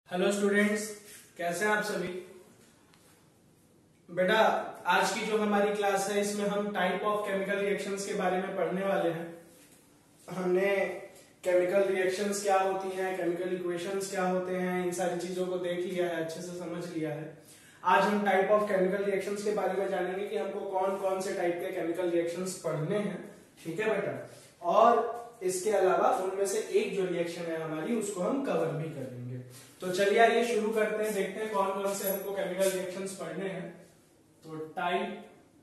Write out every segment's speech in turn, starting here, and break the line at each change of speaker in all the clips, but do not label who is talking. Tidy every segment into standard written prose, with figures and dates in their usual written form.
Hello students, कैसे हैं आप सभी। बेटा, आज की जो हमारी क्लास है इसमें हम टाइप ऑफ केमिकल रिएक्शंस के बारे में पढ़ने वाले हैं। हमने केमिकल रिएक्शंस क्या होती हैं, केमिकल इक्वेशंस क्या होते हैं, इन सारी चीजों को देख लिया है, अच्छे से समझ लिया है। आज हम टाइप ऑफ केमिकल रिएक्शंस के बारे में जानेंगे कि हमको कौन कौन से टाइप के केमिकल रिएक्शंस पढ़ने हैं। ठीक है बेटा, और इसके अलावा उनमें से एक जो रिएक्शन है हमारी उसको हम कवर भी करेंगे। तो चलिए आइए शुरू करते हैं, देखते हैं कौन कौन से हमको केमिकल रिएक्शंस पढ़ने हैं। तो type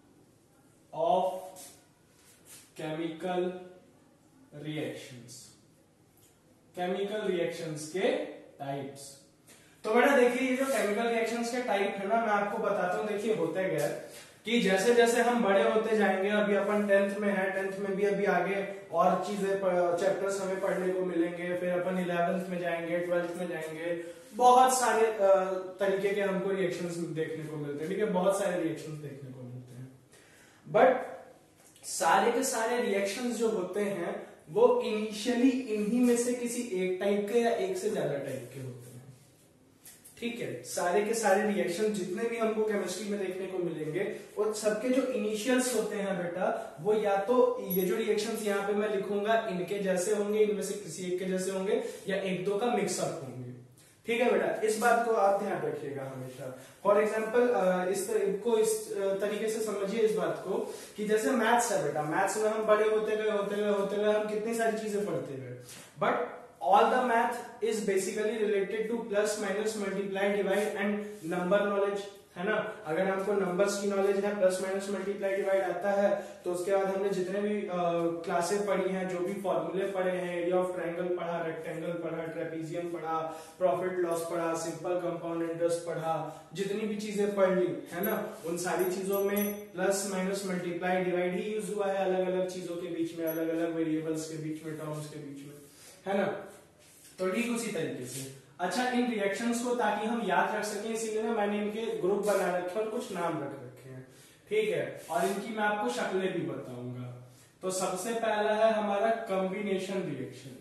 of chemical reactions, chemical reactions के टाइप्स। तो बेटा देखिए, ये जो केमिकल रिएक्शंस के टाइप है ना, मैं आपको बताता हूं। देखिए होते क्या है कि जैसे जैसे हम बड़े होते जाएंगे, अभी अपन 10th में है, 10th में भी अभी आगे और चीजें चैप्टर्स हमें पढ़ने को मिलेंगे, फिर अपन 11th में जाएंगे, 12th में जाएंगे, बहुत सारे तरीके के हमको रिएक्शंस देखने को मिलते हैं। ठीक है, बहुत सारे रिएक्शंस देखने को मिलते हैं, बट सारे के सारे रिएक्शंस जो होते हैं वो इनिशियली इन्हीं में से किसी एक टाइप के या एक से ज्यादा टाइप के होते हैं। ठीक है, सारे के सारे रिएक्शन जितने भी हमको केमिस्ट्री में देखने को मिलेंगे और सबके जो इनिशियल्स होते हैं बेटा, वो या तो ये जो रिएक्शंस यहाँ पे मैं लिखूंगा इनके जैसे होंगे, इनमें से किसी एक के जैसे होंगे, या एक दो का मिक्सअप होंगे। ठीक है बेटा, इस बात को आप ध्यान रखिएगा हमेशा। फॉर एग्जाम्पल इस तरीके से समझिए इस बात को कि जैसे मैथ्स है बेटा, मैथ्स में हम बड़े होते गए हम कितनी सारी चीजें पढ़ते गए, but all the math is basically related to plus minus multiply divide and number knowledge, है ना। अगर हमको नंबर्स की नॉलेज है, प्लस माइनस मल्टीप्लाई डिवाइड आता है, तो उसके बाद हमने जितने भी क्लासेस पढ़ी हैं, जो भी फॉर्मूले पढ़े हैं, एरिया ऑफ ट्रायंगल पढ़ा, रेक्टेंगल पढ़ा, ट्रेपीजियम पढ़ा, प्रॉफिट लॉस पढ़ा, सिंपल कंपाउंड इंटरेस्ट पढ़ा, जितनी भी चीजें पढ़ ली है ना, उन सारी चीजों में प्लस माइनस मल्टीप्लाई डिवाइड ही यूज हुआ है, अलग अलग चीजों के बीच में, अलग अलग वेरिएबल्स के बीच में, टर्म्स के बीच में, है ना। तो ठीक उसी तरीके से। अच्छा, इन रिएक्शंस को ताकि हम याद रख सकें, इसीलिए ना मैंने इनके ग्रुप बना रखे और कुछ नाम रख रखे हैं। ठीक है, और इनकी मैं आपको शक्लें भी बताऊंगा। तो सबसे पहला है हमारा कॉम्बिनेशन रिएक्शन,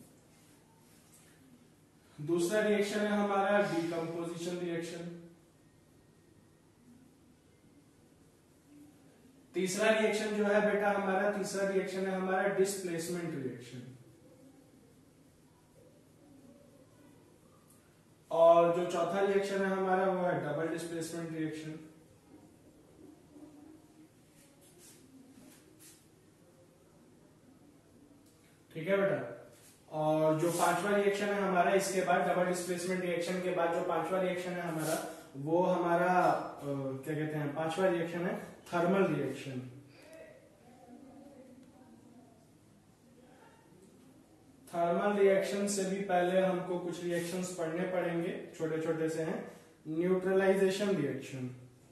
दूसरा रिएक्शन है हमारा डिकम्पोजिशन रिएक्शन, तीसरा रिएक्शन जो है बेटा हमारा, तीसरा रिएक्शन है हमारा डिस्प्लेसमेंट रिएक्शन, और जो चौथा रिएक्शन है हमारा वो है डबल डिस्प्लेसमेंट रिएक्शन। ठीक है बेटा, और जो पांचवा रिएक्शन है हमारा, इसके बाद डबल डिस्प्लेसमेंट रिएक्शन के बाद जो पांचवा रिएक्शन है हमारा, वो हमारा क्या कहते हैं, पांचवा रिएक्शन है थर्मल रिएक्शन। थर्मल रिएक्शन से भी पहले हमको कुछ रिएक्शंस पढ़ने पड़ेंगे, छोटे छोटे से हैं। न्यूट्रलाइजेशन रिएक्शन,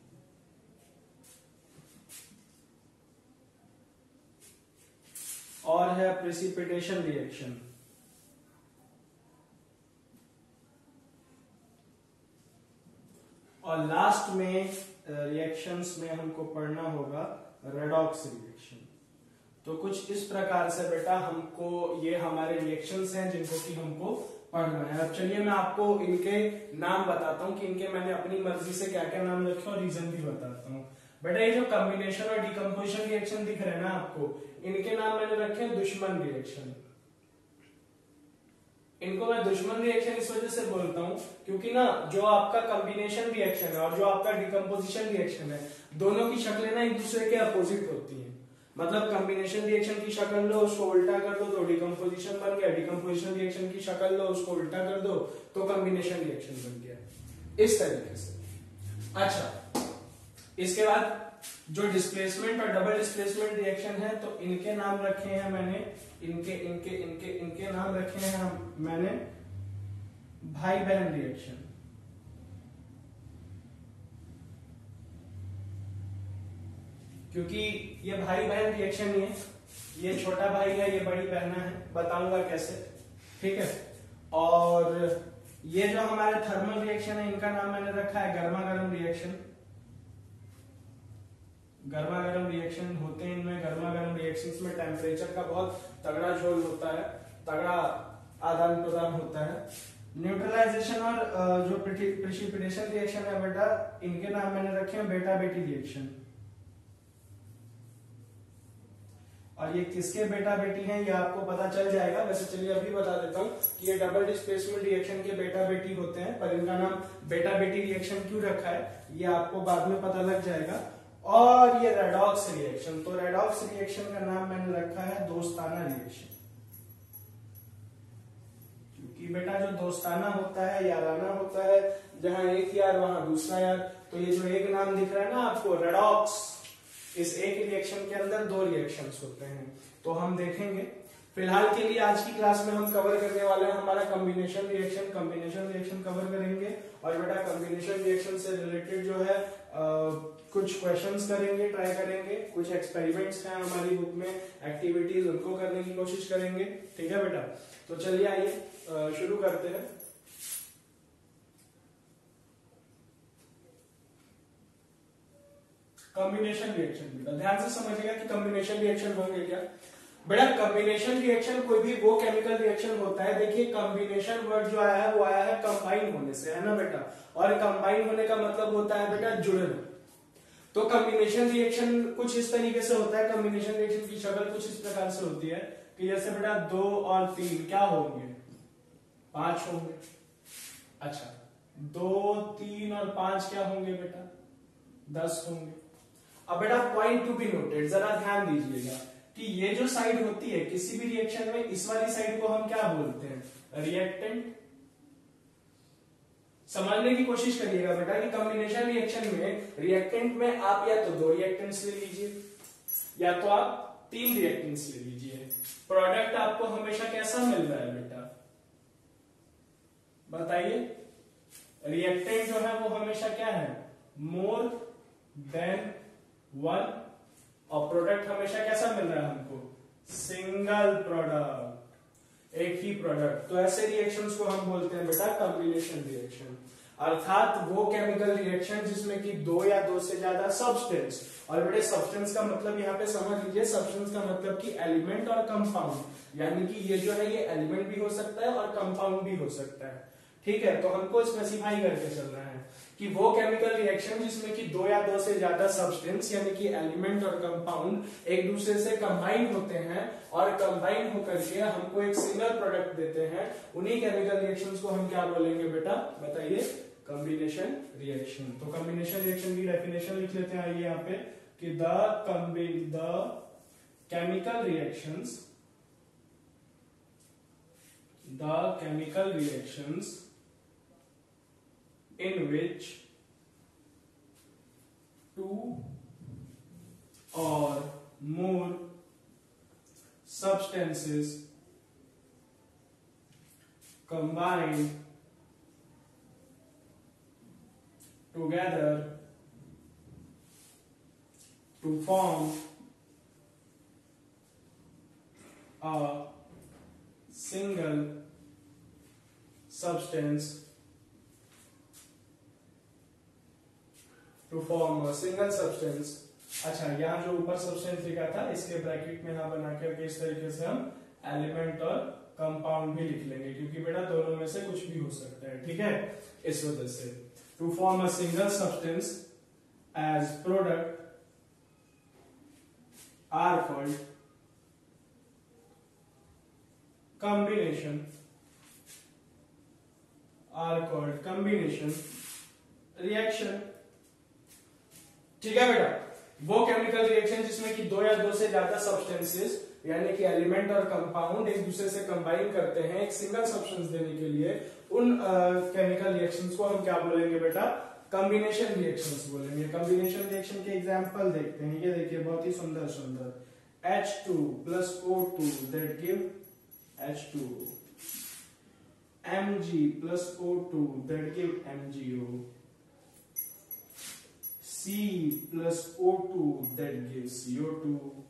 और है प्रेसिपिटेशन रिएक्शन, और लास्ट में रिएक्शंस में हमको पढ़ना होगा रेडॉक्स रिएक्शन। तो कुछ इस प्रकार से बेटा हमको ये हमारे रिएक्शंस हैं जिनको कि हमको पढ़ना है। अब चलिए मैं आपको इनके नाम बताता हूँ कि इनके मैंने अपनी मर्जी से क्या क्या नाम रखे और रीजन भी बताता हूँ। बेटा ये जो कॉम्बिनेशन और डिकम्पोजिशन रिएक्शन दिख रहे हैं ना आपको, इनके नाम मैंने रखे हैं दुश्मन रिएक्शन। इनको मैं दुश्मन रिएक्शन इस वजह से बोलता हूं क्योंकि ना जो आपका कॉम्बिनेशन रिएक्शन है और जो आपका डिकम्पोजिशन रिएक्शन है, दोनों की शक्लें ना एक दूसरे के अपोजिट होती हैं। मतलब कॉम्बिनेशन रिएक्शन की शक्ल लो, उसको उल्टा कर दो तो डिकम्पोजिशन बन गया, डिकम्पोजिशन रिएक्शन की शक्ल लो, उसको उल्टा कर दो तो कॉम्बिनेशन रिएक्शन बन गया, इस तरीके से। अच्छा, इसके बाद जो डिस्प्लेसमेंट और डबल डिस्प्लेसमेंट रिएक्शन है, तो इनके नाम रखे हैं मैंने, इनके नाम रखे हैं मैंने भाई बहन रिएक्शन। क्योंकि ये भाई बहन रिएक्शन ही है, ये छोटा भाई है, ये बड़ी बहना है, बताऊंगा कैसे। ठीक है, और ये जो हमारे थर्मल रिएक्शन है, इनका नाम मैंने रखा है गर्मा गर्म रिएक्शन। गर्मा गर्म रिएक्शन होते हैं इनमें, गर्मा गर्म रिएक्शंस में टेम्परेचर का बहुत तगड़ा झोल होता है, तगड़ा आदान प्रदान होता है। न्यूट्रलाइजेशन और जो प्रेसिपिटेशन रिएक्शन है बेटा, इनके नाम मैंने रखे हैं बेटा बेटी रिएक्शन। और ये किसके बेटा बेटी हैं ये आपको पता चल जाएगा। वैसे चलिए अभी बता देता हूँ कि ये डबल डिस्प्लेसमेंट रिएक्शन के बेटा बेटी होते हैं, पर इनका नाम बेटा बेटी रिएक्शन क्यों रखा है ये आपको बाद में पता लग जाएगा। और ये रेडॉक्स रिएक्शन, तो रेडॉक्स रिएक्शन का नाम मैंने रखा है दोस्ताना रिएक्शन, क्योंकि बेटा जो दोस्ताना होता है, याराना होता है, जहां एक यार वहां दूसरा यार, तो ये जो एक नाम दिख रहा है ना आपको रेडॉक्स, इस एक रिएक्शन के अंदर दो रिएक्शंस होते हैं। तो हम देखेंगे, फिलहाल के लिए आज की क्लास में हम कवर करने वाले हैं हमारा combination reaction. Combination reaction cover करेंगे और बेटा कॉम्बिनेशन रिएक्शन से रिलेटेड जो है कुछ क्वेश्चंस करेंगे, ट्राई करेंगे, कुछ एक्सपेरिमेंट्स हैं हमारी बुक में, एक्टिविटीज उनको करने की कोशिश करेंगे। ठीक है बेटा, तो चलिए आइए शुरू करते हैं। कॉम्बिनेशन रिएक्शन, बेटा ध्यान से समझिएगा कि कॉम्बिनेशन रिएक्शन होंगे क्या। बेटा कॉम्बिनेशन रिएक्शन कोई भी वो केमिकल रिएक्शन होता है, देखिए कॉम्बिनेशन वर्ड जो आया है वो आया है कंबाइन होने से, है ना बेटा, और कंबाइन होने का मतलब होता है बेटा जुड़ना। तो कॉम्बिनेशन रिएक्शन कुछ इस तरीके से होता है, कॉम्बिनेशन रिएक्शन की शक्ल कुछ इस प्रकार से होती है कि जैसे बेटा 2 और 3 क्या होंगे, 5 होंगे। अच्छा 2, 3 और 5 क्या होंगे बेटा, 10 होंगे। अब बेटा पॉइंट टू बी नोटेड, जरा ध्यान दीजिएगा कि ये जो साइड होती है किसी भी रिएक्शन में, इस वाली साइड को हम क्या बोलते हैं, रिएक्टेंट। समझने की कोशिश करिएगा बेटा कि कॉम्बिनेशन रिएक्शन में रिएक्टेंट में आप या तो 2 रिएक्टेंट्स ले लीजिए या तो आप 3 रिएक्टेंट्स ले लीजिए। प्रोडक्ट आपको हमेशा कैसा मिल रहा है बेटा, बताइए। रिएक्टेंट जो है वो हमेशा क्या है, मोर देन 1, और प्रोडक्ट हमेशा कैसा मिल रहा है हमको, सिंगल प्रोडक्ट, एक ही प्रोडक्ट। तो ऐसे रिएक्शंस को हम बोलते हैं बेटा कॉम्बिनेशन रिएक्शन, अर्थात वो केमिकल रिएक्शन जिसमें कि 2 या 2 से ज्यादा सब्सटेंस, और बेटे सब्सटेंस का मतलब यहाँ पे समझ लीजिए, सब्सटेंस का मतलब कि एलिमेंट और कंपाउंड, यानी कि ये जो है ये एलिमेंट भी हो सकता है और कंपाउंड भी हो सकता है। ठीक है, तो हमको स्पेसिफाई करके चलना है कि वो केमिकल रिएक्शन जिसमें कि 2 या 2 से ज्यादा सब्सटेंस यानी कि एलिमेंट और कंपाउंड एक दूसरे से कंबाइन होते हैं और कंबाइन होकर के हमको एक सिंगल प्रोडक्ट देते हैं, उन्हीं केमिकल रिएक्शंस को हम क्या बोलेंगे बेटा, बताइए, कॉम्बिनेशन रिएक्शन। तो कॉम्बिनेशन रिएक्शन की डेफिनेशन लिख लेते हैं, आइए यहाँ पे कि the chemical reactions in which 2 or more substances combine together to form a single substance, to form single substance. अच्छा यहाँ जो ऊपर सब्सटेंस लिखा था इसके ब्रैकेट में यहाँ बना करके इस तरीके से हम एलिमेंट और कंपाउंड भी लिख लेंगे, क्योंकि बेटा दोनों में से कुछ भी हो सकता है। ठीक है, इस वजह से to form a single substance as product are called combination reaction. ठीक है बेटा, वो केमिकल रिएक्शन जिसमें कि 2 या 2 से ज्यादा सब्सटेंसेस यानी कि एलिमेंट और कंपाउंड एक दूसरे से कंबाइन करते हैं एक सिंगल सब्सटेंस देने के लिए, उन केमिकल रिएक्शंस को हम क्या बोलेंगे बेटा, कॉम्बिनेशन रिएक्शंस बोलेंगे। कॉम्बिनेशन रिएक्शन के एग्जांपल देखते हैं, ये देखिए बहुत ही सुंदर सुंदर, H2 plus O2 that give H2, Mg plus O2 that give MgO, C plus O2 that gives CO2।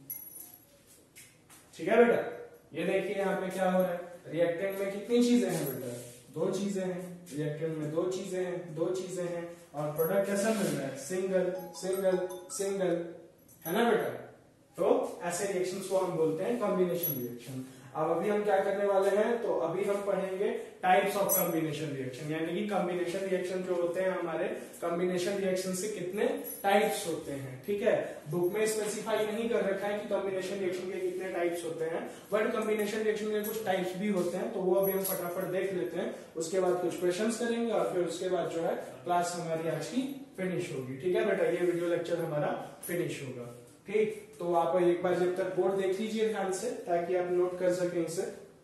ठीक है बेटा, ये देखिए यहाँ पे क्या हो रहा है, रिएक्टेंट में कितनी चीजें हैं बेटा, 2 चीजें हैं, रिएक्टेंट में 2 चीजें हैं, 2 चीजें हैं, और प्रोडक्ट कैसा मिल रहा है, सिंगल सिंगल सिंगल, है ना बेटा। तो ऐसे रिएक्शंस को हम बोलते हैं कॉम्बिनेशन रिएक्शन। अब अभी हम क्या करने वाले हैं, तो अभी हम पढ़ेंगे टाइप्स ऑफ कॉम्बिनेशन रिएक्शन, यानी कि कॉम्बिनेशन रिएक्शन जो होते हैं हमारे, कॉम्बिनेशन रिएक्शन से कितने टाइप्स होते हैं। ठीक है, बुक में स्पेसिफाई नहीं कर रखा है कि कॉम्बिनेशन रिएक्शन के कितने टाइप्स होते हैं, बट कॉम्बिनेशन रिएक्शन के कुछ टाइप्स भी होते हैं, तो वो अभी हम फटाफट देख लेते हैं। उसके बाद कुछ क्वेश्चंस करेंगे और फिर उसके बाद जो है क्लास हमारी आज की फिनिश होगी। ठीक है बेटा, ये वीडियो लेक्चर हमारा फिनिश होगा। ठीक, तो आप एक बार जब तक बोर्ड देख लीजिए ध्यान से, ताकि आप नोट कर सकें इसे।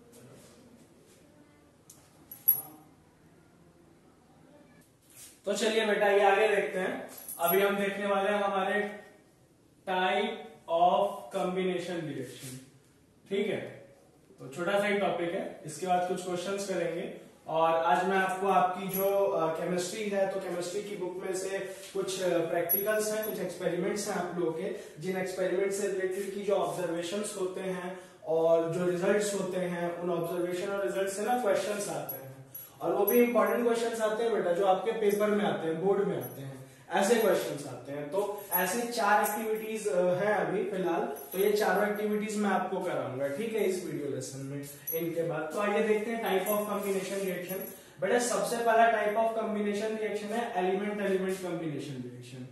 तो चलिए बेटा ये आगे देखते हैं। अभी हम देखने वाले हैं हमारे टाइप ऑफ कॉम्बिनेशन रिएक्शन। ठीक है, तो छोटा सा ही टॉपिक है, इसके बाद कुछ क्वेश्चंस करेंगे। और आज मैं आपको आपकी जो केमिस्ट्री है, तो केमिस्ट्री की बुक में से कुछ प्रैक्टिकल्स हैं, कुछ एक्सपेरिमेंट्स हैं आप लोगों के, जिन एक्सपेरिमेंट से रिलेटेड की जो ऑब्जर्वेशंस होते हैं और जो रिजल्ट्स होते हैं, उन ऑब्जर्वेशन और रिजल्ट से ना क्वेश्चंस आते हैं, और वो भी इंपॉर्टेंट क्वेश्चंस आते हैं बेटा, जो आपके पेपर में आते हैं, बोर्ड में आते हैं, ऐसे क्वेश्चंस आते हैं। तो ऐसे 4 एक्टिविटीज हैं अभी फिलहाल, तो ये चारों एक्टिविटीज मैं आपको कराऊंगा। ठीक है, इस वीडियो लेसन में। इनके बाद तो आइए देखते हैं टाइप ऑफ कॉम्बिनेशन रिएक्शन। बेटा सबसे पहला टाइप ऑफ कॉम्बिनेशन रिएक्शन है एलिमेंट एलिमेंट कॉम्बिनेशन रिएक्शन।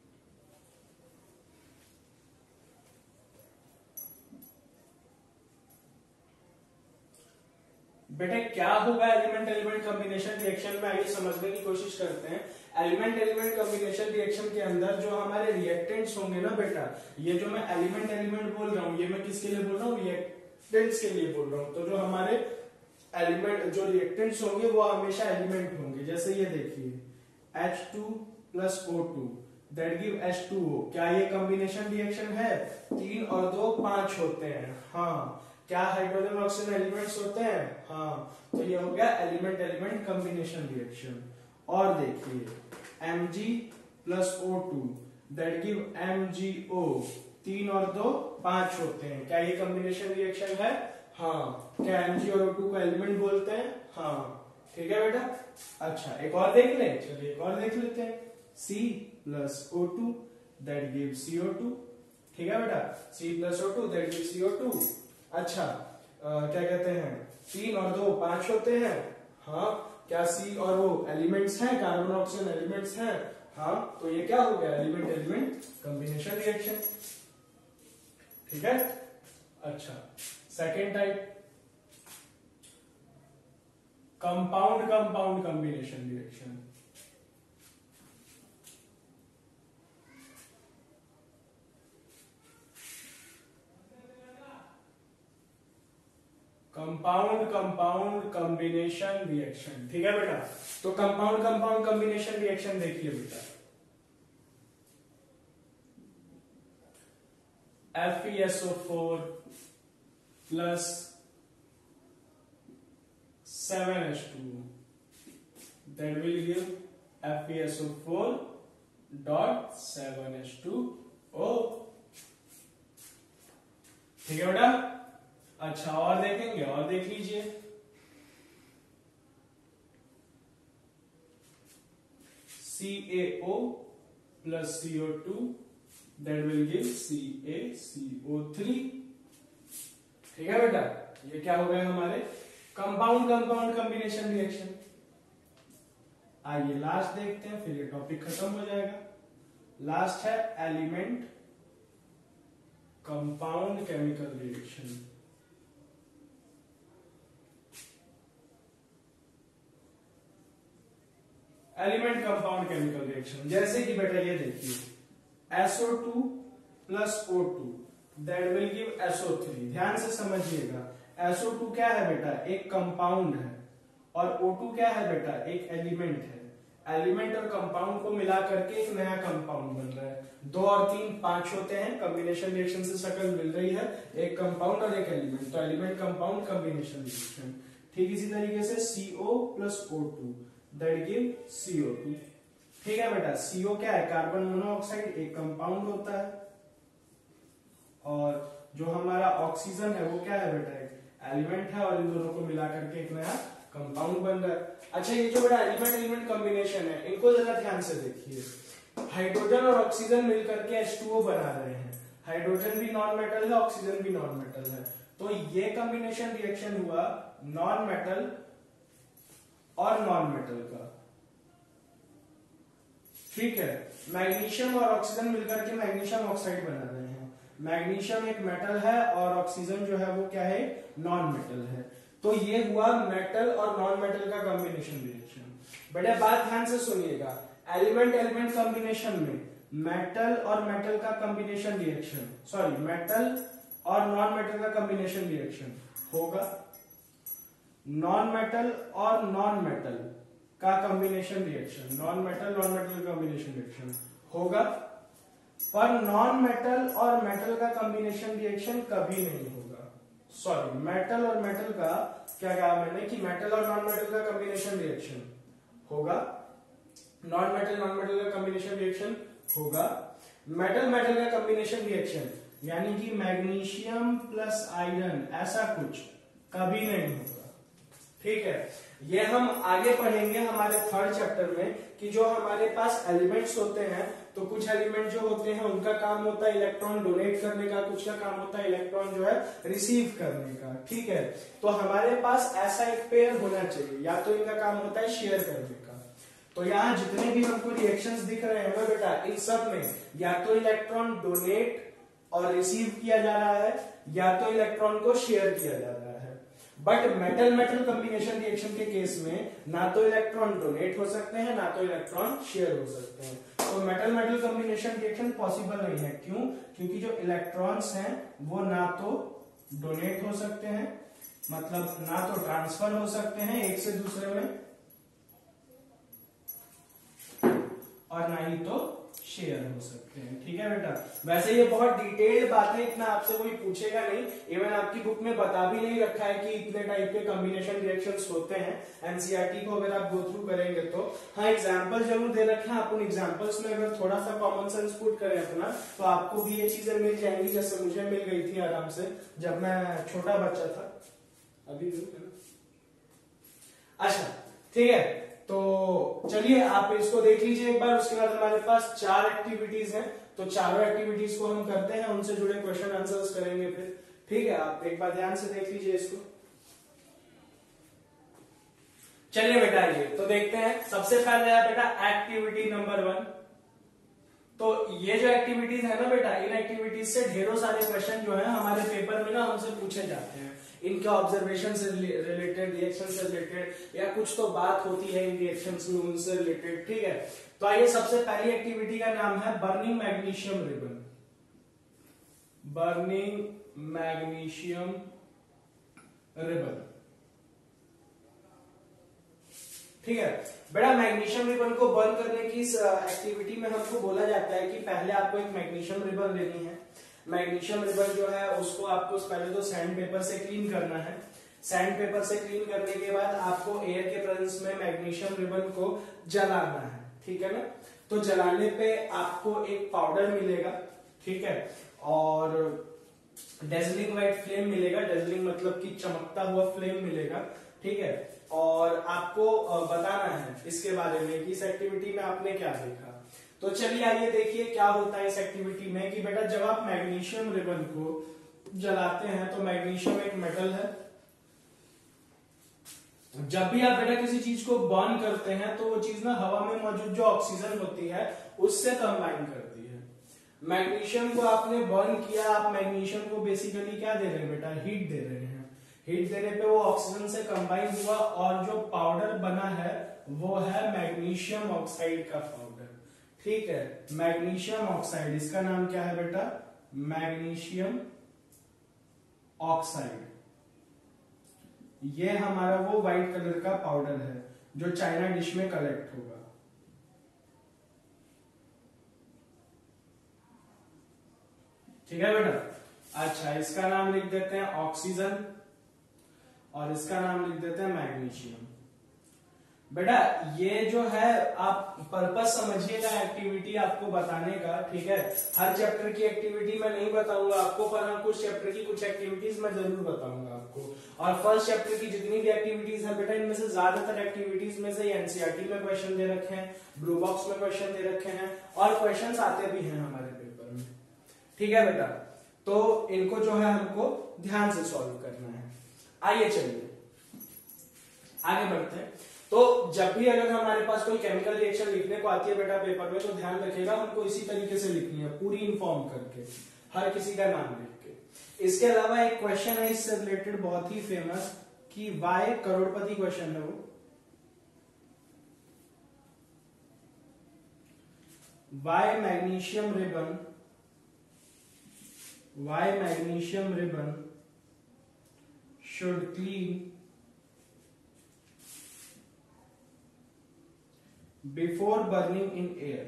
बेटे क्या होगा एलिमेंट एलिमेंट कॉम्बिनेशन रिएक्शन में, आइए समझने की कोशिश करते हैं। एलिमेंट एलिमेंट कॉम्बिनेशन रिएक्शन के अंदर जो हमारे रिएक्टेंट्स होंगे ना बेटा, ये जो मैं एलिमेंट एलिमेंट बोल रहा हूँ, ये मैं किसके लिए बोल रहा हूँ, रिएक्टेंट्स के लिए बोल रहा हूँ। तो जो हमारे एलिमेंट जो रिएक्टेंट्स होंगे वो हमेशा एलिमेंट होंगे। जैसे ये देखिए H2 + O2 that give H2O। क्या ये कॉम्बिनेशन रिएक्शन है? 3 और 2 5 होते हैं। हाँ, क्या हाइड्रोजन ऑक्सीजन एलिमेंट्स होते हैं? हाँ, तो ये हो गया एलिमेंट एलिमेंट कॉम्बिनेशन रिएक्शन। और देखिए Mg + O2 that give MgO। 3 और 2 5 होते हैं। क्या ये कॉम्बिनेशन रिएक्शन है? हाँ। क्या Mg और O2 को एलिमेंट बोलते हैं? हाँ। ठीक है बेटा। अच्छा, एक और देख ले, चलिए एक और देख लेते हैं। C + O2 that give CO2। ठीक है बेटा, C + O2 that give CO2। अच्छा, क्या कहते हैं, 3 और 2 5 होते हैं। हाँ, क्या C और O एलिमेंट्स हैं, कार्बन ऑक्सीजन एलिमेंट्स हैं? हाँ, तो ये क्या हो गया एलिमेंट एलिमेंट कॉम्बिनेशन रिएक्शन। ठीक है। अच्छा, second type compound compound combination reaction. Compound compound combination reaction. ठीक है बेटा, तो कंपाउंड कंपाउंड कॉम्बिनेशन रिएक्शन देखिए बेटा, FeSO4 + 7H2 that will give FeSO4 .7H2O। ठीक है बेटा। अच्छा, और देखेंगे, और देख लीजिए CaO + CO2 that will give CaCO3। ठीक है बेटा, ये क्या हो गए हमारे कंपाउंड कंपाउंड कॉम्बिनेशन रिएक्शन। आइए लास्ट देखते हैं, फिर ये टॉपिक खत्म हो जाएगा। लास्ट है element compound chemical reaction. Element compound chemical reaction, जैसे कि बेटा ये देखिए SO2 + O2 that will give SO3। ध्यान से समझिएगा, SO2 क्या है बेटा, एक कंपाउंड है, और O2 क्या है बेटा, एक एलिमेंट है। एलिमेंट और कंपाउंड को मिला करके एक नया कंपाउंड बन रहा है। 2 और 3 5 होते हैं, कॉम्बिनेशन रिएक्शन से शक्ल मिल रही है, एक कंपाउंड और एक एलिमेंट, तो एलिमेंट कंपाउंड कॉम्बिनेशन रिएक्शन। ठीक इसी तरीके से CO + O2 that give CO2। ठीक है बेटा, CO क्या है, कार्बन मोनोऑक्साइड, एक कंपाउंड होता है, और जो हमारा ऑक्सीजन है वो क्या है बेटा, एक एलिमेंट है, और इन दोनों को मिला करके एक नया कंपाउंड बन रहा है। अच्छा, ये जो बेटा एलिमेंट एलिमेंट कॉम्बिनेशन है, इनको जरा ध्यान से देखिए। हाइड्रोजन और ऑक्सीजन मिलकर के H2O बना रहे हैं। हाइड्रोजन भी नॉन मेटल है, ऑक्सीजन भी नॉन मेटल है, तो ये कॉम्बिनेशन रिएक्शन हुआ नॉन मेटल और नॉन मेटल का, ठीक है। मैग्नीशियम और ऑक्सीजन मिलकर के मैग्नीशियम ऑक्साइड बना रहे हैं। मैग्नीशियम एक मेटल है और ऑक्सीजन जो है वो क्या है, नॉन मेटल है। तो ये हुआ मेटल और नॉन मेटल का कॉम्बिनेशन रिएक्शन। बेटा बात ध्यान से सुनिएगा, एलिमेंट एलिमेंट कॉम्बिनेशन में मेटल और मेटल का कॉम्बिनेशन रिएक्शन, सॉरी मेटल और नॉन मेटल का कॉम्बिनेशन रिएक्शन होगा, नॉन मेटल और नॉन मेटल का combination reaction, non metal combination reaction होगा, पर नॉन मेटल और मेटल का कॉम्बिनेशन रिएक्शन कभी नहीं होगा। सॉरी, मेटल और मेटल का क्या कहा मैंने कि मेटल और नॉन मेटल का कॉम्बिनेशन रिएक्शन होगा, नॉन मेटल का कॉम्बिनेशन रिएक्शन होगा, मेटल मेटल का कॉम्बिनेशन रिएक्शन यानी कि मैग्नीशियम प्लस आयरन ऐसा कुछ कभी नहीं होगा, ठीक है। ये हम आगे पढ़ेंगे हमारे थर्ड चैप्टर में कि जो हमारे पास एलिमेंट्स होते हैं तो कुछ एलिमेंट जो होते हैं उनका काम होता है इलेक्ट्रॉन डोनेट करने का, कुछ का काम होता है इलेक्ट्रॉन जो है रिसीव करने का, ठीक है। तो हमारे पास ऐसा एक पेयर होना चाहिए, या तो इनका काम होता है शेयर करने का। तो यहाँ जितने भी हमको रिएक्शंस दिख रहे हैं ना बेटा, इन सब में या तो इलेक्ट्रॉन डोनेट और रिसीव किया जा रहा है या तो इलेक्ट्रॉन को शेयर किया जा रहा है। But metal metal combination reaction के केस में ना तो इलेक्ट्रॉन डोनेट हो सकते हैं ना तो इलेक्ट्रॉन शेयर हो सकते हैं। तो metal metal combination reaction possible नहीं है। क्यों? क्योंकि जो इलेक्ट्रॉन्स हैं वो ना तो डोनेट हो सकते हैं, मतलब ना तो ट्रांसफर हो सकते हैं एक से दूसरे में, और ना ही तो शेयर हो सकते हैं, ठीक है बेटा। वैसे ये बहुत डिटेल्ड बातें, इतना आपसे कोई पूछेगा नहीं, इवन आपकी बुक में बता भी नहीं रखा है कि इतने टाइप के कॉम्बिनेशन रिएक्शंस होते हैं। एनसीईआरटी को अगर आप गो थ्रू करेंगे तो हाँ एग्जांपल जरूर दे रखे हैं, आप उन एग्जांपल्स में अगर थोड़ा सा कॉमन सेंस पुट करें अपना तो आपको भी ये चीजें मिल जाएंगी, जैसे मुझे मिल गई थी आराम से जब मैं छोटा बच्चा था, अभी भी है ना। अच्छा ठीक है, तो चलिए आप इसको देख लीजिए एक बार। उसके बाद हमारे पास 4 एक्टिविटीज हैं, तो चारों एक्टिविटीज को हम करते हैं, उनसे जुड़े क्वेश्चन आंसर्स करेंगे फिर, ठीक है। आप एक बार ध्यान से देख लीजिए इसको। चलिए बेटा ये तो देखते हैं। सबसे पहले है बेटा एक्टिविटी नंबर 1। तो ये जो एक्टिविटीज है ना बेटा, इन एक्टिविटीज से ढेरों सारे क्वेश्चन जो है हमारे पेपर में ना हमसे पूछे जाते हैं। इनके ऑब्जर्वेशन से रिलेटेड, रिएक्शन से रिलेटेड, या कुछ तो बात होती है इन रिएक्शंस में उनसे रिलेटेड, ठीक है। तो आइए सबसे पहली एक्टिविटी का नाम है burning magnesium ribbon. Burning magnesium ribbon, ठीक है बेटा। मैग्नीशियम रिबन को बर्न करने की इस एक्टिविटी में हमको बोला जाता है कि पहले आपको एक मैग्नीशियम रिबन लेनी है। मैग्नीशियम रिबन जो है उसको आपको पहले तो सैंड पेपर से क्लीन करना है। सैंड पेपर से क्लीन करने के बाद आपको एयर के प्रेजेंस में मैग्नीशियम रिबन को जलाना है, ठीक है ना। तो जलाने पे आपको एक पाउडर मिलेगा, ठीक है, और डेजलिंग व्हाइट फ्लेम मिलेगा। डेजलिंग मतलब कि चमकता हुआ फ्लेम मिलेगा, ठीक है। और आपको बताना है इसके बारे में कि इस एक्टिविटी में आपने क्या देखा। तो चलिए आइए देखिए क्या होता है इस एक्टिविटी में कि बेटा जब आप मैग्नीशियम रिबन को जलाते हैं तो मैग्नीशियम एक मेटल है। जब भी आप बेटा किसी चीज को बर्न करते हैं तो वो चीज ना हवा में मौजूद जो ऑक्सीजन होती है उससे कंबाइन करती है। मैग्नीशियम को आपने बर्न किया, आप मैग्नीशियम को बेसिकली क्या दे रहे हैं बेटा, हीट दे रहे हैं। हीट देने पे वो ऑक्सीजन से कंबाइन हुआ और जो पाउडर बना है वो है मैग्नीशियम ऑक्साइड का पाउडर, ठीक है। मैग्नीशियम ऑक्साइड, इसका नाम क्या है बेटा, मैग्नीशियम ऑक्साइड। ये हमारा वो व्हाइट कलर का पाउडर है जो चाइना डिश में कलेक्ट होगा, ठीक है बेटा। अच्छा इसका नाम लिख देते हैं ऑक्सीजन और इसका नाम लिख देते हैं मैग्नीशियम। बेटा ये जो है आप पर्पस समझिएगा एक्टिविटी आपको बताने का, ठीक है। हर चैप्टर की एक्टिविटी मैं नहीं बताऊंगा आपको, पर हाँ कुछ चैप्टर की कुछ एक्टिविटीज मैं जरूर बताऊंगा आपको। और फर्स्ट चैप्टर की जितनी भी एक्टिविटीज है बेटा, इनमें से ज्यादातर एक्टिविटीज में से एनसीईआरटी में क्वेश्चन दे रखे हैं, ब्लू बॉक्स में क्वेश्चन दे रखे हैं और क्वेश्चन आते भी हैं हमारे पेपर में, ठीक है बेटा। तो इनको जो है हमको ध्यान से सॉल्व करना है। आइए चलिए आगे बढ़ते हैं। तो जब भी अगर हमारे पास कोई केमिकल रिएक्शन लिखने को आती है बेटा पेपर में, तो ध्यान रखिएगा हमको इसी तरीके से लिखनी है, पूरी इन्फॉर्म करके, हर किसी का नाम लिख के। इसके अलावा एक क्वेश्चन है इससे रिलेटेड बहुत ही फेमस, कि वाई, करोड़पति क्वेश्चन है वो, why magnesium ribbon should clean before burning in air।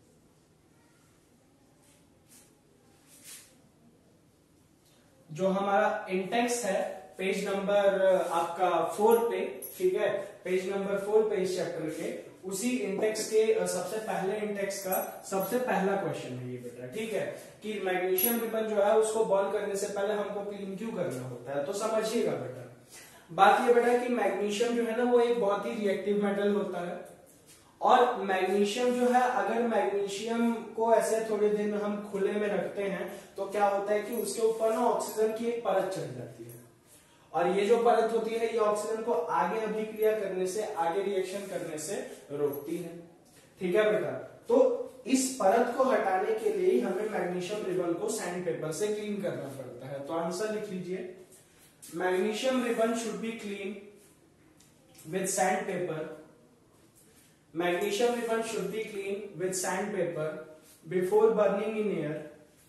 जो हमारा इंटेक्स है पेज नंबर आपका 4 पे, ठीक है, पेज नंबर 4 पे इस चैप्टर के, उसी इंटेक्स के सबसे पहले इंटेक्स का सबसे पहला क्वेश्चन है ये बेटा, ठीक है, कि मैग्नीशियम रिबन जो है उसको बर्न करने से पहले हमको क्लीन क्यों करना होता है। तो समझिएगा बेटा, बात ये बेटा कि मैग्नीशियम जो है ना वो एक बहुत ही रिएक्टिव मेटल होता है, और मैग्नीशियम जो है, अगर मैग्नीशियम को ऐसे थोड़े दिन हम खुले में रखते हैं तो क्या होता है कि उसके ऊपर ना ऑक्सीजन की एक परत चढ़ जाती है, और ये जो परत होती है ये ऑक्सीजन को आगे अभिक्रिया करने से, आगे रिएक्शन करने से रोकती है, ठीक है बेटा। तो इस परत को हटाने के लिए ही हमें मैग्नीशियम रिबन को सैंड पेपर से क्लीन करना पड़ता है। तो आंसर लिख लीजिए, magnesium ribbon should be clean with sand paper. Magnesium ribbon should be cleaned with sandpaper before burning in air,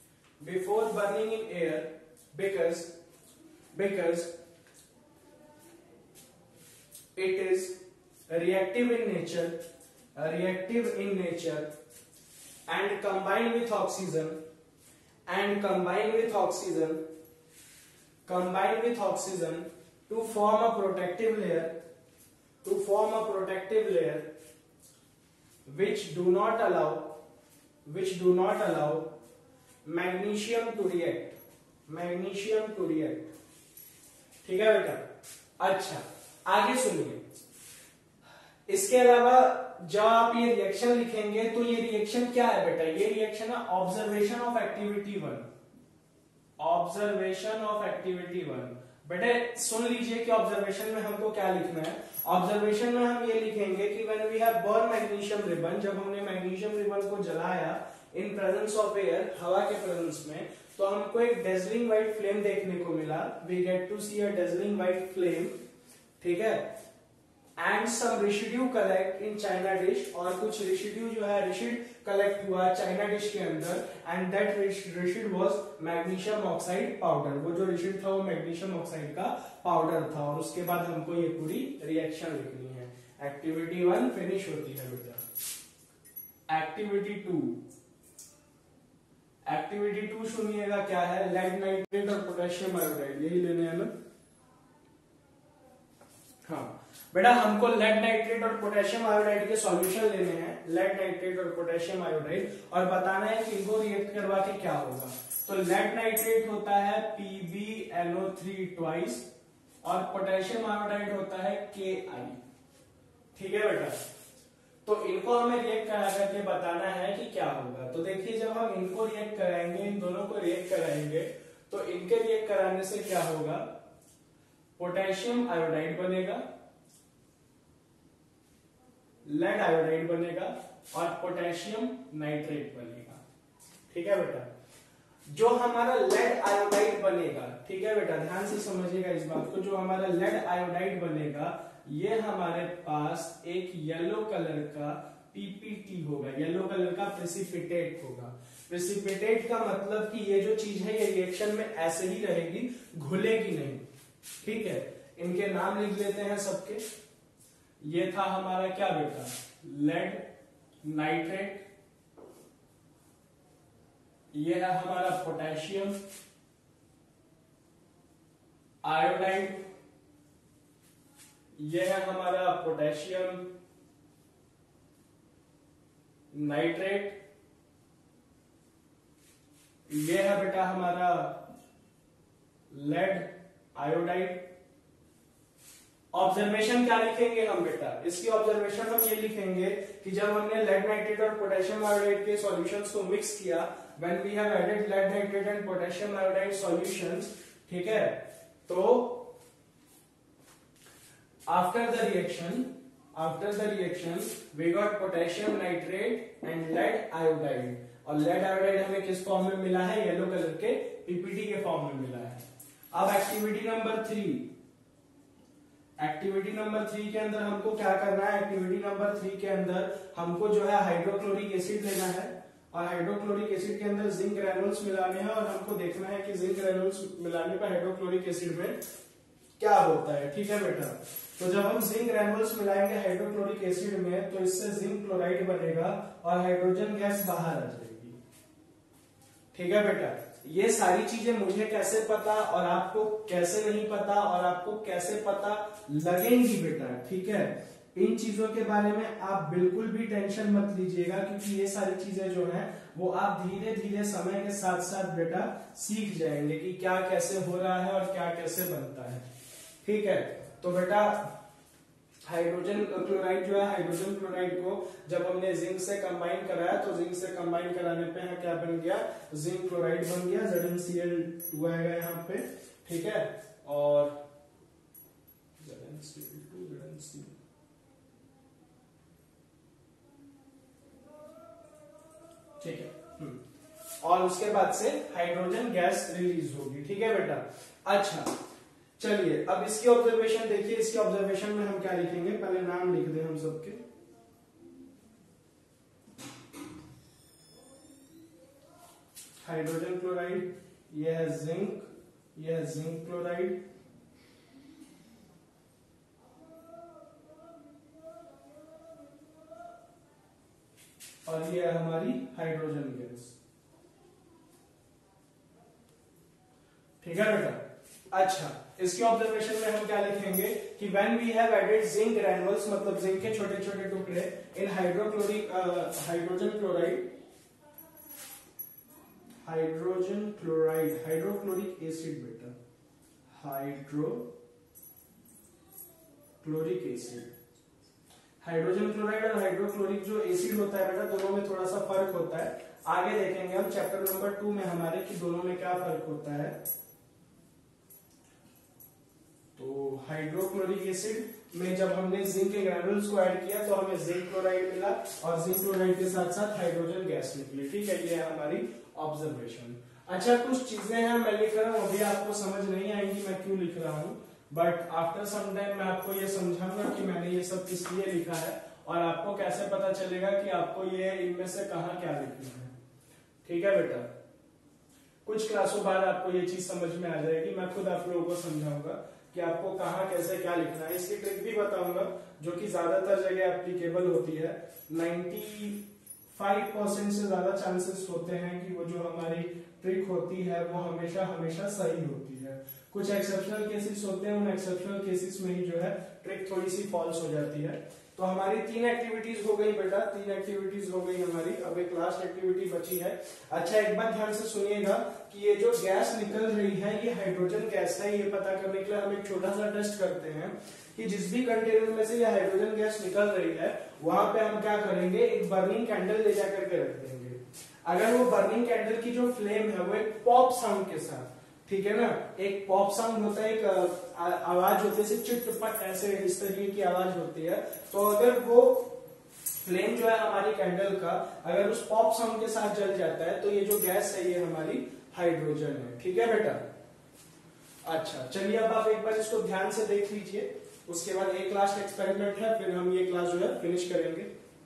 because it is reactive in nature, and combined with oxygen to form a protective layer which do not allow magnesium to react, ठीक है बेटा। अच्छा आगे सुनिए, इसके अलावा जब आप ये रिएक्शन लिखेंगे तो ये रिएक्शन क्या है बेटा, ये रिएक्शन है ऑब्जर्वेशन ऑफ एक्टिविटी 1। बेटे सुन लीजिए कि ऑब्जर्वेशन में हमको क्या लिखना है। ऑब्जर्वेशन में हम ये लिखेंगे कि when we have burn magnesium ribbon, जब हमने मैग्नीशियम रिबन को जलाया इन प्रेजेंस ऑफ एयर, हवा के प्रेजेंस में, तो हमको एक डेजलिंग व्हाइट फ्लेम देखने को मिला। We get to see a dazzling white flame, ठीक है, and some residue collect in china dish, और कुछ रेसिड्यू जो है रेसिड कलेक्ट हुआ चाइना डिश के अंदर, and that residue was magnesium oxide powder. वो जो रेसिड था वो मैग्नीशियम ऑक्साइड का पाउडर था, और उसके बाद हमको ये पूरी रिएक्शन लिखनी है। एक्टिविटी 1 फिनिश होती है बेटा। एक्टिविटी 2 सुनिएगा क्या है, लेड नाइट्रेट और पोटेशियम आयोडाइड, यही लेने हैं ना। हाँ बेटा, हमको लेड नाइट्रेट और पोटेशियम आयोडाइड के सॉल्यूशन लेने हैं, लेड नाइट्रेट और पोटेशियम आयोडाइड, और बताना है कि इनको रिएक्ट करवा के क्या होगा। तो लेड नाइट्रेट होता है PbNO3 ट्वाइस, और पोटेशियम आयोडाइड होता है Ki, ठीक है बेटा। तो इनको हमें रिएक्ट करा करके बताना है कि क्या होगा। तो देखिए, जब हम इनको रिएक्ट कराएंगे, इन दोनों को रिएक्ट कराएंगे, तो इनके रिएक्ट कराने से क्या होगा, पोटेशियम आयोडाइड बनेगा, लेड आयोडाइड बनेगा, और पोटेशियम नाइट्रेट बनेगा, ठीक है बेटा। जो हमारा लेड आयोडाइड बनेगा, ठीक है बेटा, ध्यान से समझिएगा इस बात को, जो हमारा लेड आयोडाइड बनेगा ये हमारे पास एक येलो कलर का PPT होगा, येलो कलर का प्रेसिपिटेट होगा। प्रेसिपिटेट का मतलब कि ये जो चीज है ये रिएक्शन में ऐसे ही रहेगी, घुलेगी नहीं, ठीक है। इनके नाम लिख लेते हैं सबके। ये था हमारा क्या बेटा, लेड नाइट्रेट, ये है हमारा पोटेशियम आयोडाइड, ये है हमारा पोटेशियम नाइट्रेट, ये है बेटा हमारा लेड आयोडाइड, ऑब्जर्वेशन क्या लिखेंगे हम बेटा, इसकी ऑब्जर्वेशन हम ये लिखेंगे कि जब हमने लेड नाइट्रेट और पोटेशियम आयोडाइड के सॉल्यूशंस को मिक्स किया, when we have added lead nitrate and potassium iodide solutions, ठीक है, तो after the reaction we got potassium nitrate and lead iodide, और लेड आयोडाइड हमें किस फॉर्म में मिला है, येलो कलर के पीपीटी के फॉर्म में मिला है। अब एक्टिविटी नंबर 3 के अंदर हमको क्या करना है, एक्टिविटी नंबर 3 के अंदर हमको जो है हाइड्रोक्लोरिक एसिड लेना है, और हाइड्रोक्लोरिक एसिड के अंदर जिंक ग्रैन्युल्स मिलाने हैं, और हमको देखना है कि जिंक ग्रैन्युल्स मिलाने पर हाइड्रोक्लोरिक एसिड में क्या होता है। ठीक है बेटा, तो जब हम जिंक ग्रैन्युल्स मिलाएंगे हाइड्रोक्लोरिक एसिड में तो इससे जिंक क्लोराइड बनेगा और हाइड्रोजन गैस बाहर आ जाएगी। ठीक है बेटा, ये सारी चीजें मुझे कैसे पता और आपको कैसे नहीं पता और आपको कैसे पता लगेंगी बेटा, ठीक है, इन चीजों के बारे में आप बिल्कुल भी टेंशन मत लीजिएगा, क्योंकि ये सारी चीजें जो हैं वो आप धीरे धीरे समय के साथ साथ बेटा सीख जाएंगे कि क्या कैसे हो रहा है और क्या कैसे बनता है। ठीक है, तो बेटा हाइड्रोजन क्लोराइड जो है, हाइड्रोजन क्लोराइड को जब हमने जिंक से कंबाइन कराया तो जिंक से कंबाइन कराने पे यहाँ क्या बन गया, जिंक क्लोराइड बन गया, ZnCl2 आएगा यहाँ पे। ठीक है, और ZnCl2 ZnCl, ठीक है, और उसके बाद से हाइड्रोजन गैस रिलीज होगी। ठीक है बेटा, अच्छा चलिए अब इसकी ऑब्जर्वेशन देखिए, इसकी ऑब्जर्वेशन में हम क्या लिखेंगे, पहले नाम लिख दें हम सबके। हाइड्रोजन क्लोराइड, यह है जिंक, यह है जिंक क्लोराइड, और यह है हमारी हाइड्रोजन गैस। ठीक है बेटा, अच्छा इसकी ऑब्जर्वेशन में हम क्या लिखेंगे कि when we have added zinc granules, मतलब जिंक के छोटे छोटे टुकड़े in hydrochloric hydrogen chloride hydrochloric acid बेटा, हाइड्रोक्लोरिक एसिड, हाइड्रोजन क्लोराइड और हाइड्रोक्लोरिक जो एसिड होता है बेटा दोनों में थोड़ा सा फर्क होता है, आगे देखेंगे हम चैप्टर नंबर 2 में हमारे कि दोनों में क्या फर्क होता है। तो हाइड्रोक्लोरिक एसिड में जब हमने जिंक के ग्रैन्युल्स को ऐड किया तो हमें जिंक क्लोराइड मिला, और जिंक क्लोराइड के साथ साथ हाइड्रोजन गैस निकली। ठीक है, ये है हमारी ऑब्जर्वेशन। अच्छा कुछ चीजें हैं मैं लिख रहा हूँ, अभी आपको समझ नहीं आएंगी मैं क्यों लिख रहा हूँ, बट आफ्टर सम टाइम मैं आपको ये समझाऊंगा कि मैंने ये सब किस लिए लिखा है, और आपको कैसे पता चलेगा कि आपको ये इनमें से कहाँ क्या लिखना है। ठीक है बेटा, कुछ क्लासों बाद आपको ये चीज समझ में आ जाएगी, मैं खुद आप लोगों को समझाऊंगा कि आपको कहाँ कैसे क्या लिखना है। इसकी ट्रिक भी बताऊंगा जो कि ज्यादातर जगह एप्लीकेबल होती है, 95% से ज्यादा चांसेस होते हैं कि वो जो हमारी ट्रिक होती है वो हमेशा हमेशा सही होती है। कुछ एक्सेप्शनल केसेस होते हैं, उन एक्सेप्शनल केसेस में ही जो है ट्रिक थोड़ी सी फॉल्स हो जाती है। तो हमारी 3 एक्टिविटीज हो गई बेटा, 3 एक्टिविटीज हो गई हमारी, अब एक लास्ट एक्टिविटी बची है। अच्छा एक बात ध्यान से सुनिएगा कि ये जो गैस निकल रही है ये हाइड्रोजन गैस है, ये पता करने के लिए हम एक छोटा सा टेस्ट करते हैं कि जिस भी कंटेनर में से ये हाइड्रोजन गैस निकल रही है वहां पे हम क्या करेंगे, एक बर्निंग कैंडल ले जाकर के रख देंगे। अगर वो बर्निंग कैंडल की जो फ्लेम है वो एक पॉप साउंड के साथ, ठीक है ना, एक पॉप साउंड होता है, एक आवाज होती है चिट-पट ऐसे इस तरीके की आवाज होती है, तो अगर वो फ्लेम जो है हमारी कैंडल का अगर उस पॉप साउंड के साथ जल जाता है तो ये जो गैस है ये हमारी हाइड्रोजन है। ठीक है बेटा, अच्छा चलिए अब आप एक बार इसको ध्यान से देख लीजिए, उसके बाद एक लास्ट एक्सपेरिमेंट है, फिर हम ये क्लास जो है फिनिश करेंगे।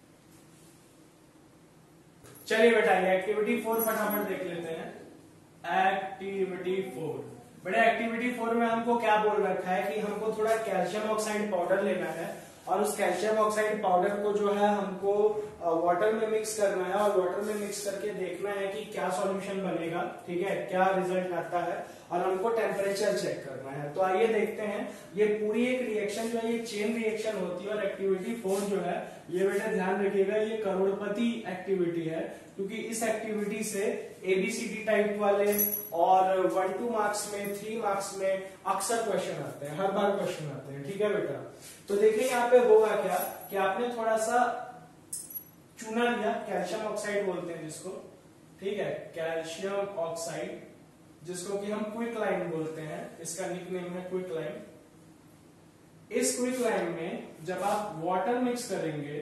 चलिए बेटा ये एक्टिविटी 4 फटाफट देख लेते हैं। एक्टिविटी 4, बड़े एक्टिविटी 4 में हमको क्या बोल रखा है कि हमको थोड़ा कैल्शियम ऑक्साइड पाउडर लेना है, और उस कैल्शियम ऑक्साइड पाउडर को जो है हमको वाटर में मिक्स करना है, और वाटर में मिक्स करके देखना है कि क्या सॉल्यूशन बनेगा, ठीक है, क्या रिजल्ट आता है, और हमको टेम्परेचर चेक करना है। तो आइए देखते हैं, ये पूरी एक रिएक्शन जो है ये चेन रिएक्शन होती है और एक्टिविटी 4 जो है ये बेटा ध्यान रखिएगा ये करोड़पति एक्टिविटी है, क्योंकि इस एक्टिविटी से एबीसीडी टाइप वाले और 1-2 मार्क्स में 3 मार्क्स में अक्सर क्वेश्चन आते हैं, हर बार क्वेश्चन आते हैं। ठीक है बेटा, तो देखिए यहाँ पे होगा क्या कि आपने थोड़ा सा चूना लिया, कैल्शियम ऑक्साइड बोलते हैं जिसको, ठीक है, कैल्शियम ऑक्साइड जिसको कि हम क्विक लाइम बोलते हैं, इसका निकनेम है क्विक लाइम। इस क्विक लाइम में जब आप वाटर मिक्स करेंगे,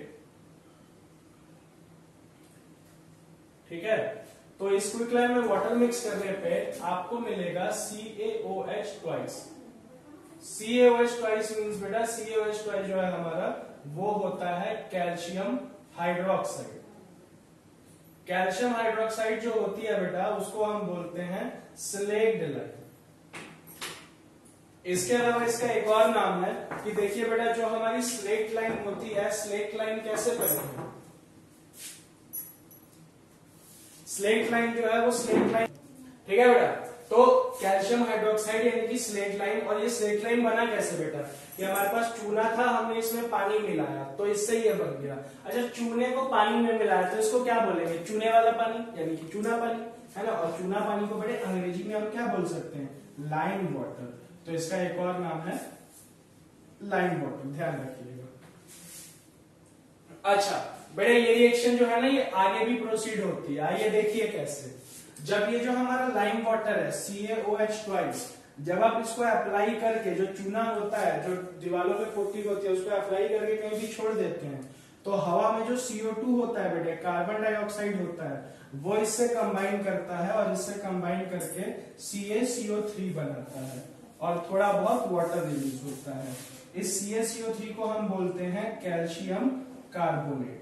ठीक है, तो इस क्विक लाइम में वाटर मिक्स करने पे आपको मिलेगा CaOH twice. CaOH twice means बेटा CaOH ट्वाइस जो है हमारा वो होता है कैल्शियम हाइड्रोक्साइड। कैल्शियम हाइड्रोक्साइड जो होती है बेटा उसको हम बोलते हैं स्लेक्ड लाइम। इसके अलावा इसका एक और नाम है कि देखिए बेटा जो हमारी स्लेक्ट लाइन होती है, स्लेक्ट लाइन कैसे पढ़ेंगे, स्लेक्ट लाइन जो है वो स्लेक्ट लाइन, ठीक है बेटा। तो कैल्शियम हाइड्रोक्साइड यानी कि स्लेट लाइन, और ये स्लेट लाइन बना कैसे बेटा, कि हमारे पास चूना था, हमने इसमें पानी मिलाया तो इससे ये बन गया। अच्छा, चूने को पानी में मिलाया तो इसको क्या बोलेंगे, चूने वाला पानी यानी कि चूना पानी, है ना। और चूना पानी को बेटे अंग्रेजी में हम क्या बोल सकते हैं, लाइम वाटर। तो इसका एक और नाम है लाइम वाटर, ध्यान रखिएगा। अच्छा बेटे, ये रिएक्शन जो है ना ये आगे भी प्रोसीड होती है। आइए देखिए कैसे। जब ये जो हमारा लाइम वाटर है CaOH ट्वाइस, जब आप इसको अप्लाई करके जो चूना होता है जो दीवारों पे कोटिंग होती है उसको अप्लाई करके कहीं भी छोड़ देते हैं तो हवा में जो CO2 होता है बेटे, कार्बन डाइऑक्साइड होता है, वो इससे कंबाइन करता है और इससे कंबाइन करके CaCO3 बनाता है और थोड़ा बहुत वाटर रिलीज होता है। इस CaCO3 को हम बोलते हैं कैल्शियम कार्बोनेट,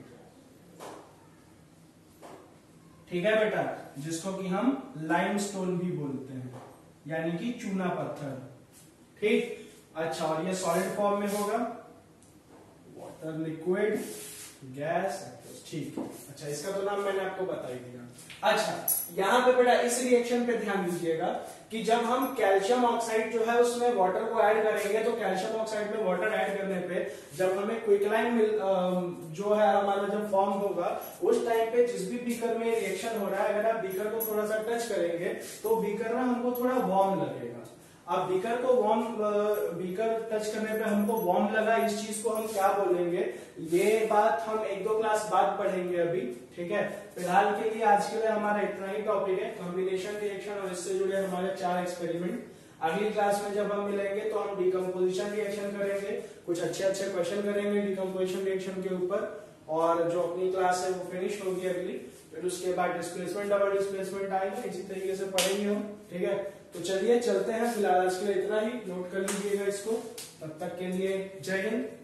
ठीक है बेटा, जिसको कि हम लाइमस्टोन भी बोलते हैं यानी कि चूना पत्थर, ठीक। अच्छा, और ये सॉलिड फॉर्म में होगा, वाटर, लिक्विड, गैस, ठीक। अच्छा, इसका तो नाम मैंने आपको बता ही दिया। अच्छा, यहाँ पे बेटा इस रिएक्शन पे ध्यान दीजिएगा कि जब हम कैल्शियम ऑक्साइड जो है उसमें वाटर को ऐड करेंगे तो कैल्शियम ऑक्साइड में वाटर ऐड करने पे जब हमें क्विकलाइन जो है हमारा जब फॉर्म होगा उस टाइम पे जिस भी बीकर में रिएक्शन हो रहा है, अगर आप बीकर को थोड़ा सा टच करेंगे तो बीकर ना हमको थोड़ा वार्म लगेगा। अब बीकर को बीकर टच करने पे हमको वार्म लगा, इस चीज को हम क्या बोलेंगे, ये बात हम 1-2 क्लास बाद पढ़ेंगे अभी, ठीक है। फिलहाल के लिए आज के लिए हमारा इतना ही टॉपिक है, कॉम्बिनेशन रिएक्शन और इससे जुड़े हमारे 4 एक्सपेरिमेंट। अगली क्लास में जब हम मिलेंगे तो हम डिकम्पोजिशन रिएक्शन करेंगे, कुछ अच्छे क्वेश्चन करेंगे डिकम्पोजिशन रिएक्शन के ऊपर, और जो अपनी क्लास है वो फिनिश होगी अगली। फिर उसके बाद डिस्प्लेसमेंट, डबल डिस्प्लेसमेंट आएगा, इसी तरीके से पढ़ेंगे हम, ठीक है। तो चलिए चलते हैं, फिलहाल आज के लिए इतना ही, नोट कर लीजिएगा इसको। तब तक के लिए जय हिंद।